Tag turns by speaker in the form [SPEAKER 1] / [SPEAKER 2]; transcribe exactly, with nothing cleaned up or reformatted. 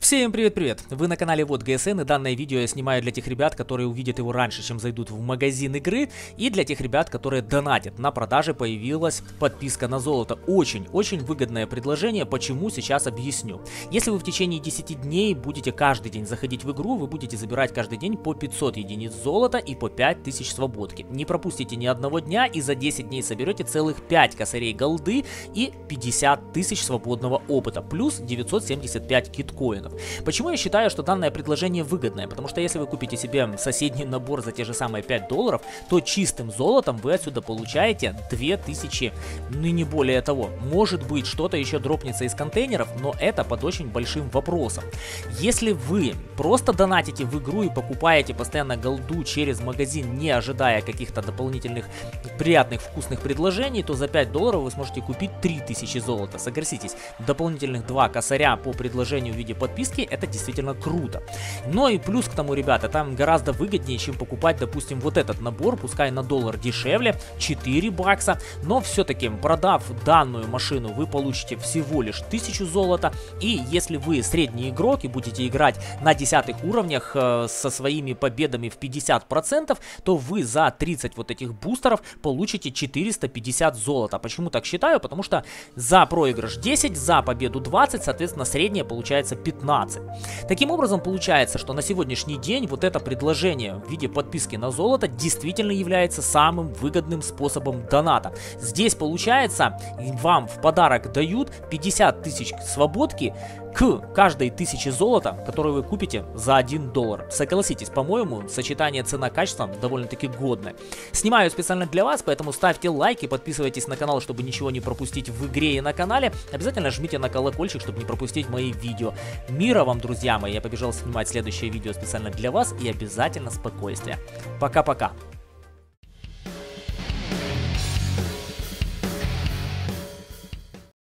[SPEAKER 1] Всем привет-привет! Вы на канале Вот ГСН, и данное видео я снимаю для тех ребят, которые увидят его раньше, чем зайдут в магазин игры, и для тех ребят, которые донатят. На продаже появилась подписка на золото. Очень-очень выгодное предложение, почему сейчас объясню. Если вы в течение десяти дней будете каждый день заходить в игру, вы будете забирать каждый день по пятьсот единиц золота и по пять тысяч свободки. Не пропустите ни одного дня и за десять дней соберете целых пять косарей голды и пятьдесят тысяч свободного опыта, плюс девятьсот семьдесят пять киткоинов. Почему я считаю, что данное предложение выгодное? Потому что если вы купите себе соседний набор за те же самые пять долларов, то чистым золотом вы отсюда получаете две тысячи, ну и не более того. Может быть, что-то еще дропнется из контейнеров, но это под очень большим вопросом. Если вы просто донатите в игру и покупаете постоянно голду через магазин, не ожидая каких-то дополнительных приятных вкусных предложений, то за пять долларов вы сможете купить три тысячи золота. Согласитесь, дополнительных два косаря по предложению в виде подписки — это действительно круто. Но и плюс к тому, ребята, там гораздо выгоднее, чем покупать, допустим, вот этот набор, пускай на доллар дешевле, четыре бакса, но все-таки, продав данную машину, вы получите всего лишь тысячу золота, и если вы средний игрок и будете играть на десятых уровнях э, со своими победами в пятьдесят процентов, то вы за тридцать вот этих бустеров получите четыреста пятьдесят золота. Почему так считаю? Потому что за проигрыш десять, за победу двадцать, соответственно, средняя получается пятнадцать. Таким образом, получается, что на сегодняшний день вот это предложение в виде подписки на золото действительно является самым выгодным способом доната. Здесь, получается, вам в подарок дают пятьдесят тысяч свободки к каждой тысяче золота, которую вы купите за один доллар. Согласитесь, по-моему, сочетание цена-качество довольно-таки годное. Снимаю специально для вас, поэтому ставьте лайки, подписывайтесь на канал, чтобы ничего не пропустить в игре и на канале. Обязательно жмите на колокольчик, чтобы не пропустить мои видео. Мира вам, друзья мои, я побежал снимать следующее видео специально для вас, и обязательно спокойствия. Пока-пока.